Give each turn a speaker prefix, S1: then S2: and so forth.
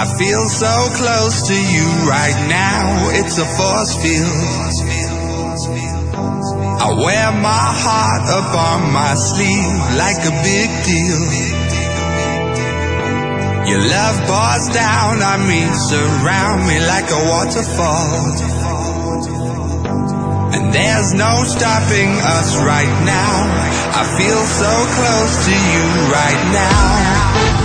S1: I feel so close to you right now, it's a force field. I wear my heart up on my sleeve like a big deal. Your love pours down on me, surround me like a waterfall. And there's no stopping us right now. I feel so close to you right now.